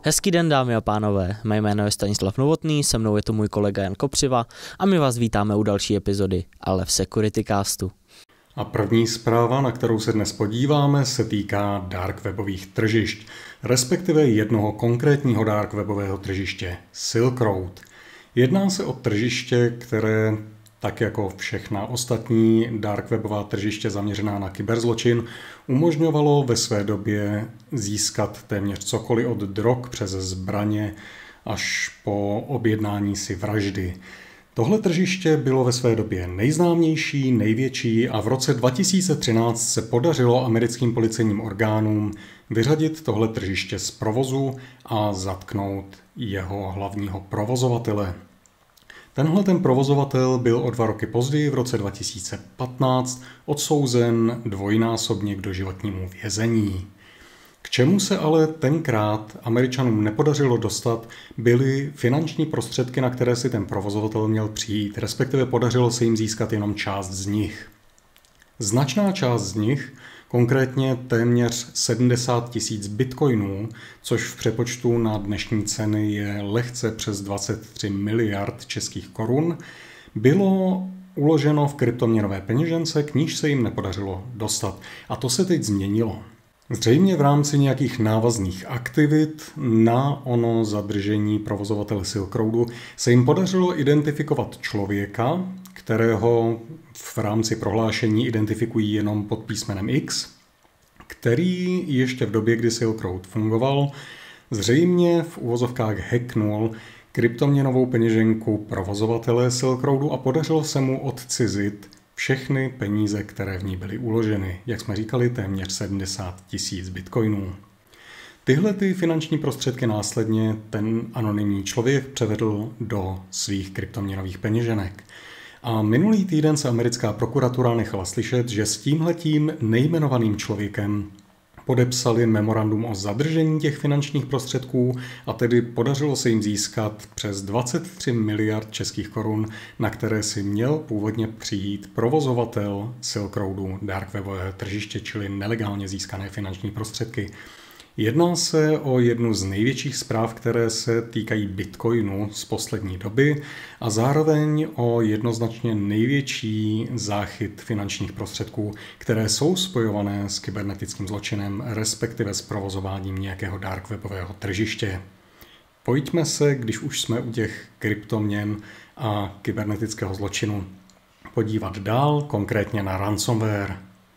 Hezký den, dámy a pánové, mé jméno je Stanislav Novotný, se mnou je tu můj kolega Jan Kopřiva a my vás vítáme u další epizody Aleph Security Castu. A první zpráva, na kterou se dnes podíváme, se týká dark webových tržišť, respektive jednoho konkrétního dark webového tržiště, Silk Road. Jedná se o tržiště, které, tak jako všechna ostatní dark webová tržiště zaměřená na kyberzločin, umožňovalo ve své době získat téměř cokoliv od drog přes zbraně až po objednání si vraždy. Tohle tržiště bylo ve své době nejznámější, největší a v roce 2013 se podařilo americkým policejním orgánům vyřadit tohle tržiště z provozu a zatknout jeho hlavního provozovatele. Ten provozovatel byl o 2 roky později v roce 2015 odsouzen dvojnásobně k doživotnímu vězení. K čemu se ale tenkrát Američanům nepodařilo dostat, byly finanční prostředky, na které si ten provozovatel měl přijít, respektive podařilo se jim získat jenom část z nich. Značná část z nich, konkrétně téměř 70 000 bitcoinů, což v přepočtu na dnešní ceny je lehce přes 23 miliard českých korun, bylo uloženo v kryptoměnové peněžence, k níž se jim nepodařilo dostat. A to se teď změnilo. Zřejmě v rámci nějakých návazných aktivit na ono zadržení provozovatele Silk Roadu se jim podařilo identifikovat člověka, kterého v rámci prohlášení identifikují jenom pod písmenem X, který ještě v době, kdy Silk Road fungoval, zřejmě v uvozovkách hacknul kryptoměnovou peněženku provozovatele Silk Roadu a podařilo se mu odcizit všechny peníze, které v ní byly uloženy. Jak jsme říkali, téměř 70 000 bitcoinů. Tyhle finanční prostředky následně ten anonymní člověk převedl do svých kryptoměnových peněženek. A minulý týden se americká prokuratura nechala slyšet, že s tímhletím nejmenovaným člověkem podepsali memorandum o zadržení těch finančních prostředků a tedy podařilo se jim získat přes 23 miliard českých korun, na které si měl původně přijít provozovatel Silk Roadu dark webového tržiště, čili nelegálně získané finanční prostředky. Jedná se o jednu z největších zpráv, které se týkají bitcoinu z poslední doby a zároveň o jednoznačně největší záchyt finančních prostředků, které jsou spojované s kybernetickým zločinem, respektive s provozováním nějakého dark webového tržiště. Pojďme se, když už jsme u těch kryptoměn a kybernetického zločinu, podívat dál, konkrétně na ransomware.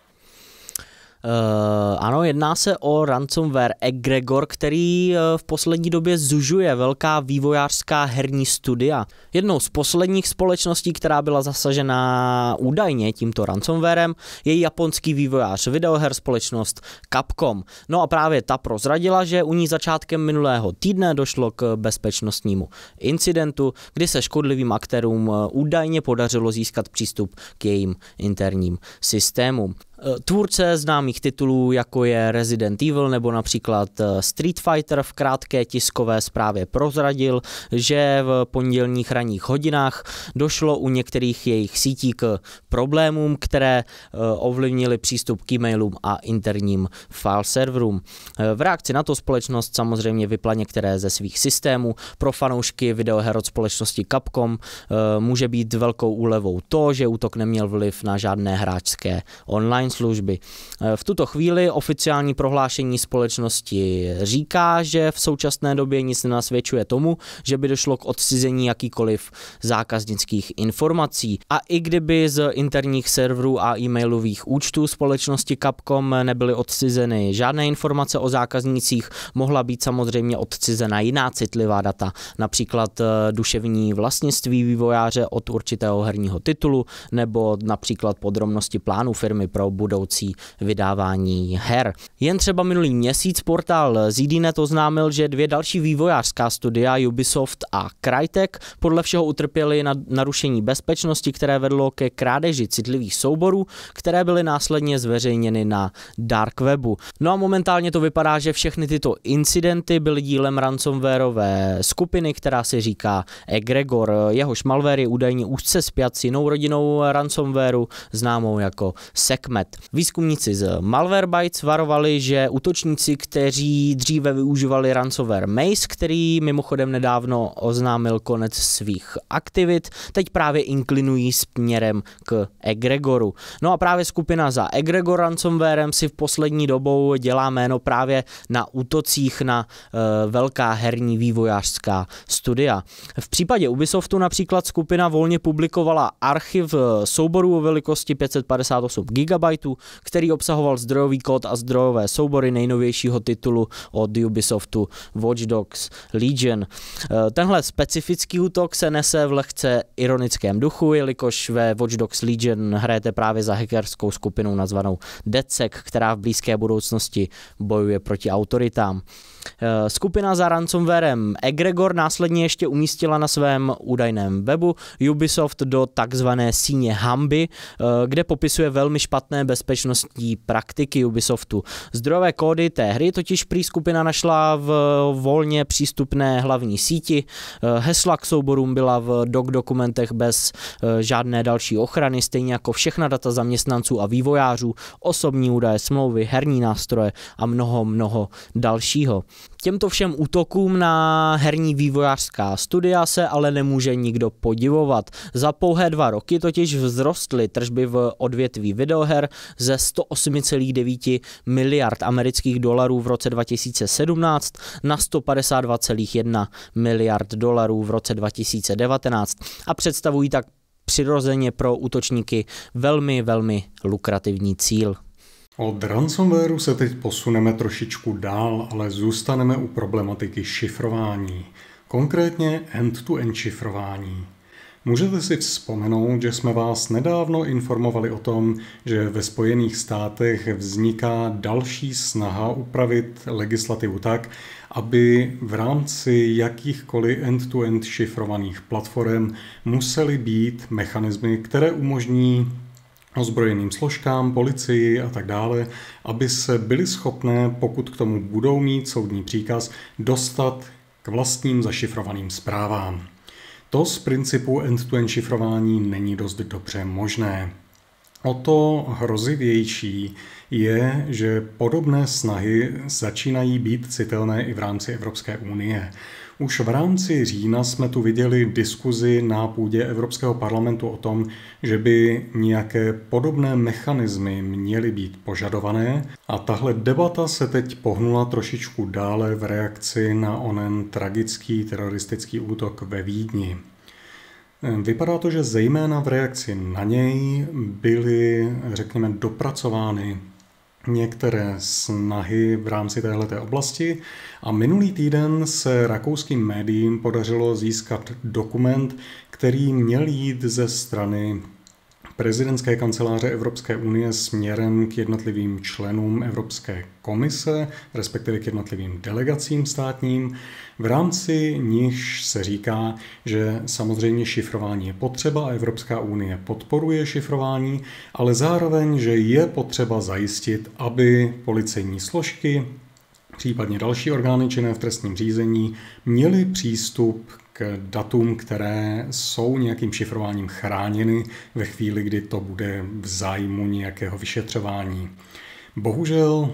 Ano, jedná se o ransomware Egregor, který v poslední době zužuje velká vývojářská herní studia. Jednou z posledních společností, která byla zasažena údajně tímto ransomwarem, je japonský vývojář videoher společnost Capcom. No a právě ta prozradila, že u ní začátkem minulého týdne došlo k bezpečnostnímu incidentu, kdy se škodlivým aktérům údajně podařilo získat přístup k jejím interním systémům. Tvůrce známých titulů, jako je Resident Evil nebo například Street Fighter, v krátké tiskové zprávě prozradil, že v pondělních ranních hodinách došlo u některých jejich sítí k problémům, které ovlivnily přístup k e-mailům a interním file serverům. V reakci na to společnost samozřejmě vypla některé ze svých systémů. Pro fanoušky videoher od společnosti Capcom může být velkou úlevou to, že útok neměl vliv na žádné hráčské online služby. V tuto chvíli oficiální prohlášení společnosti říká, že v současné době nic nenasvědčuje tomu, že by došlo k odcizení jakýkoliv zákaznických informací. A i kdyby z interních serverů a e-mailových účtů společnosti Capcom nebyly odcizeny žádné informace o zákaznících, mohla být samozřejmě odcizena jiná citlivá data, například duševní vlastnictví vývojáře od určitého herního titulu nebo například podrobnosti plánu firmy pro budoucí vydávání her. Jen třeba minulý měsíc portál ZDNet oznámil, že 2 další vývojářská studia, Ubisoft a Crytek, podle všeho utrpěly narušení bezpečnosti, které vedlo ke krádeži citlivých souborů, které byly následně zveřejněny na dark webu. No a momentálně to vypadá, že všechny tyto incidenty byly dílem ransomwareové skupiny, která se říká Egregor. Jehož malware je údajně úzce spjat s jinou rodinou ransomwareu, známou jako Sekhmet. Výzkumníci z Malwarebytes varovali, že útočníci, kteří dříve využívali ransomware Maze, který mimochodem nedávno oznámil konec svých aktivit, teď právě inklinují směrem k Egregoru. No a právě skupina za Egregor ransomwarem si v poslední dobou dělá jméno právě na útocích na velká herní vývojářská studia. V případě Ubisoftu například skupina volně publikovala archiv souborů o velikosti 558 GB, který obsahoval zdrojový kód a zdrojové soubory nejnovějšího titulu od Ubisoftu Watch Dogs Legion. Tenhle specifický útok se nese v lehce ironickém duchu, jelikož ve Watch Dogs Legion hrajete právě za hackerskou skupinou nazvanou DedSec, která v blízké budoucnosti bojuje proti autoritám. Skupina za ransomwarem Egregor následně ještě umístila na svém údajném webu Ubisoft do takzvané síně hanby, kde popisuje velmi špatné bezpečnostní praktiky Ubisoftu. Zdrojové kódy té hry totiž prý skupina našla v volně přístupné hlavní síti, hesla k souborům byla v dokumentech bez žádné další ochrany, stejně jako všechna data zaměstnanců a vývojářů, osobní údaje, smlouvy, herní nástroje a mnoho dalšího. Těmto všem útokům na herní vývojářská studia se ale nemůže nikdo podivovat. Za pouhé 2 roky totiž vzrostly tržby v odvětví videoher ze 108,9 miliard amerických dolarů v roce 2017 na 152,1 miliard dolarů v roce 2019 a představují tak přirozeně pro útočníky velmi lukrativní cíl. Od ransomwareu se teď posuneme trošičku dál, ale zůstaneme u problematiky šifrování. Konkrétně end-to-end šifrování. Můžete si vzpomenout, že jsme vás nedávno informovali o tom, že ve Spojených státech vzniká další snaha upravit legislativu tak, aby v rámci jakýchkoliv end-to-end šifrovaných platform musely být mechanismy, které umožní ozbrojeným složkám, policii a tak dále, aby se byly schopné, pokud k tomu budou mít soudní příkaz, dostat k vlastním zašifrovaným zprávám. To z principu end-to-end šifrování není dost dobře možné. O to hrozivější je, že podobné snahy začínají být citelné i v rámci Evropské unie. Už v rámci října jsme tu viděli diskuzi na půdě Evropského parlamentu o tom, že by nějaké podobné mechanismy měly být požadované a tahle debata se teď pohnula trošičku dále v reakci na onen tragický teroristický útok ve Vídni. Vypadá to, že zejména v reakci na něj byly, řekněme, dopracovány některé snahy v rámci téhleté oblasti a minulý týden se rakouským médiím podařilo získat dokument, který měl jít ze strany prezidentské kanceláře Evropské unie směrem k jednotlivým členům Evropské komise, respektive k jednotlivým delegacím státním, v rámci nichž se říká, že samozřejmě šifrování je potřeba a Evropská unie podporuje šifrování, ale zároveň, že je potřeba zajistit, aby policejní složky, případně další orgány činné v trestním řízení, měly přístup k datům, které jsou nějakým šifrováním chráněny ve chvíli, kdy to bude v zájmu nějakého vyšetřování. Bohužel,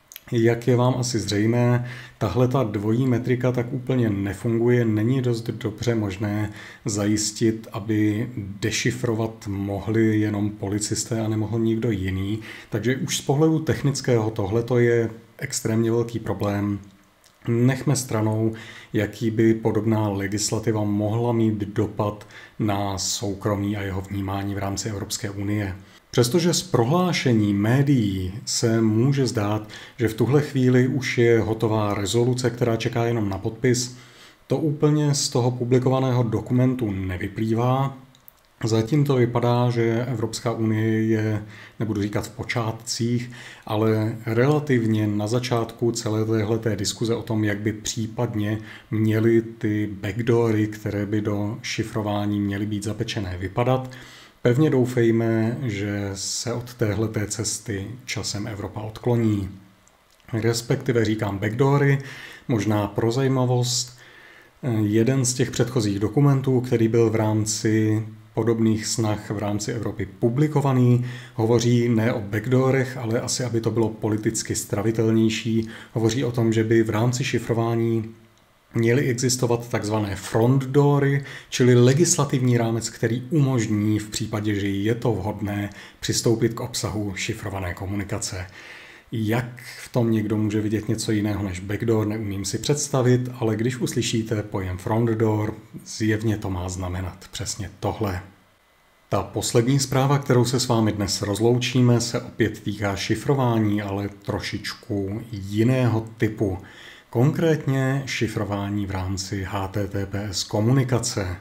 jak je vám asi zřejmé, tahle ta dvojí metrika tak úplně nefunguje, není dost dobře možné zajistit, aby dešifrovat mohli jenom policisté a nemohl nikdo jiný. Takže už z pohledu technického tohleto je extrémně velký problém. Nechme stranou, jaký by podobná legislativa mohla mít dopad na soukromí a jeho vnímání v rámci Evropské unie. Přestože z prohlášení médií se může zdát, že v tuhle chvíli už je hotová rezoluce, která čeká jenom na podpis, to úplně z toho publikovaného dokumentu nevyplývá. Zatím to vypadá, že Evropská unie je, nebudu říkat v počátcích, ale relativně na začátku celé téhleté diskuze o tom, jak by případně měly ty backdoory, které by do šifrování měly být zapečené, vypadat. Pevně doufejme, že se od téhleté cesty časem Evropa odkloní. Respektive říkám backdoory, možná pro zajímavost. Jeden z těch předchozích dokumentů, který byl v rámci podobných snah v rámci Evropy publikovaný. Hovoří ne o backdoorech, ale asi, aby to bylo politicky stravitelnější. Hovoří o tom, že by v rámci šifrování měly existovat takzvané front doory, čili legislativní rámec, který umožní v případě, že je to vhodné, přistoupit k obsahu šifrované komunikace. Jak v tom někdo může vidět něco jiného než backdoor, neumím si představit, ale když uslyšíte pojem front door, zjevně to má znamenat přesně tohle. Ta poslední zpráva, kterou se s vámi dnes rozloučíme, se opět týká šifrování, ale trošičku jiného typu. Konkrétně šifrování v rámci HTTPS komunikace.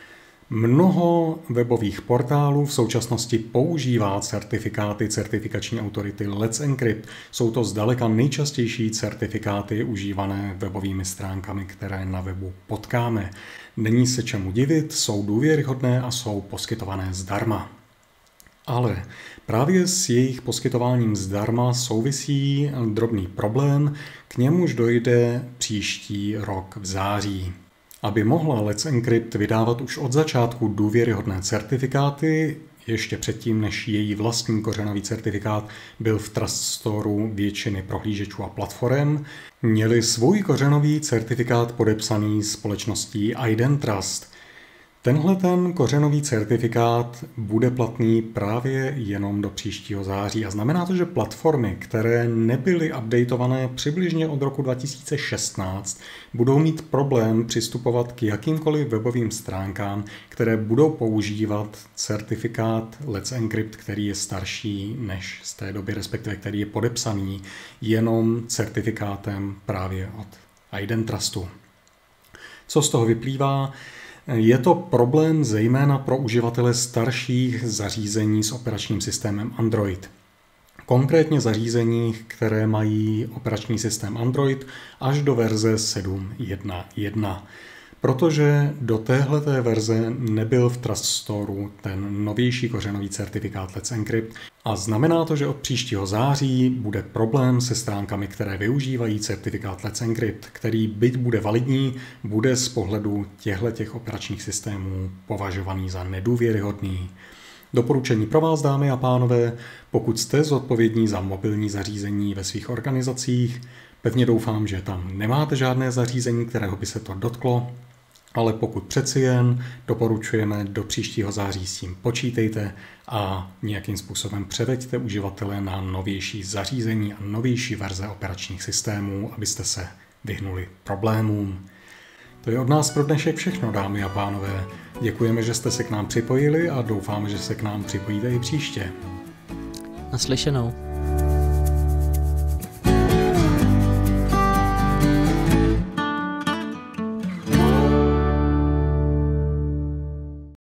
Mnoho webových portálů v současnosti používá certifikáty certifikační autority Let's Encrypt. Jsou to zdaleka nejčastější certifikáty užívané webovými stránkami, které na webu potkáme. Není se čemu divit, jsou důvěryhodné a jsou poskytované zdarma. Ale právě s jejich poskytováním zdarma souvisí drobný problém, k němuž dojde příští rok v září. Aby mohla Let's Encrypt vydávat už od začátku důvěryhodné certifikáty, ještě předtím, než její vlastní kořenový certifikát byl v Trust Storeu většiny prohlížečů a platform, měli svůj kořenový certifikát podepsaný společností IdenTrust. Tenhle kořenový certifikát bude platný právě jenom do příštího září a znamená to, že platformy, které nebyly updateované přibližně od roku 2016, budou mít problém přistupovat k jakýmkoliv webovým stránkám, které budou používat certifikát Let's Encrypt, který je starší než z té doby, respektive který je podepsaný jenom certifikátem právě od IdenTrustu. Co z toho vyplývá? Je to problém zejména pro uživatele starších zařízení s operačním systémem Android. Konkrétně zařízení, které mají operační systém Android až do verze 7.1.1. Protože do téhleté verze nebyl v Trust Storeu ten novější kořenový certifikát Let's Encrypt a znamená to, že od příštího září bude problém se stránkami, které využívají certifikát Let's Encrypt, který byť bude validní, bude z pohledu těchto operačních systémů považovaný za nedůvěryhodný. Doporučení pro vás, dámy a pánové, pokud jste zodpovědní za mobilní zařízení ve svých organizacích, pevně doufám, že tam nemáte žádné zařízení, kterého by se to dotklo, ale pokud přeci jen, doporučujeme do příštího září s tím počítejte a nějakým způsobem převeďte uživatele na novější zařízení a novější verze operačních systémů, abyste se vyhnuli problémům. To je od nás pro dnešek všechno, dámy a pánové. Děkujeme, že jste se k nám připojili a doufáme, že se k nám připojíte i příště. Naslyšenou.